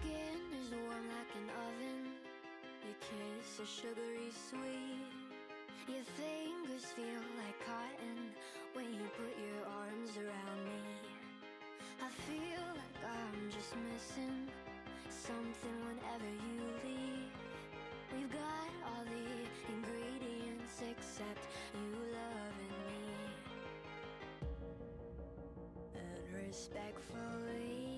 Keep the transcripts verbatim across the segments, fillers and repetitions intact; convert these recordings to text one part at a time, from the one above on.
skin is warm like an oven. Your kiss is sugary sweet. Your fingers feel like cotton when you put your arms around me. I feel like I'm just missing something whenever you leave. We've got all the ingredients except you loving me. And respectfully,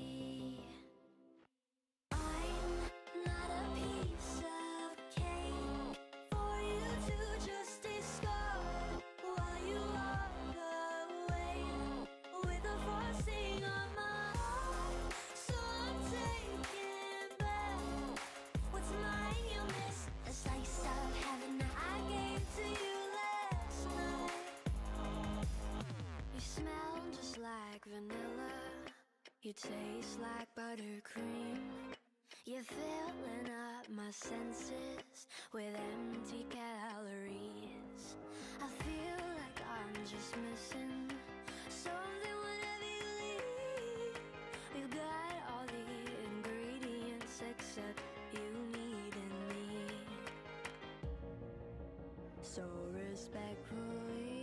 I'm not a piece of cake for you to just discard while you walk away with the frosting on my heart. So I'm taking back what's mine. You miss a slice of heaven that I gave to you last night. You smell just like vanilla. You taste like buttercream. You're filling up my senses with empty calories. I feel like I'm just missing something whenever you leave. We've got all the ingredients except you needing me. So respectfully,